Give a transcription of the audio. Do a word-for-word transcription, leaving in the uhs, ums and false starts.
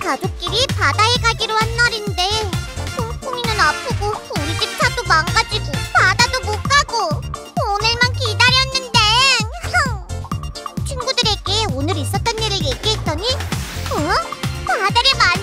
가족끼리 바다에 가기로 한 날인데 퐁퐁이는 아프고 우리 집 차도 망가지고 바다도 못 가고 오늘만 기다렸는데. 친구들에게 오늘 있었던 일을 얘기했더니 어? 바다를 말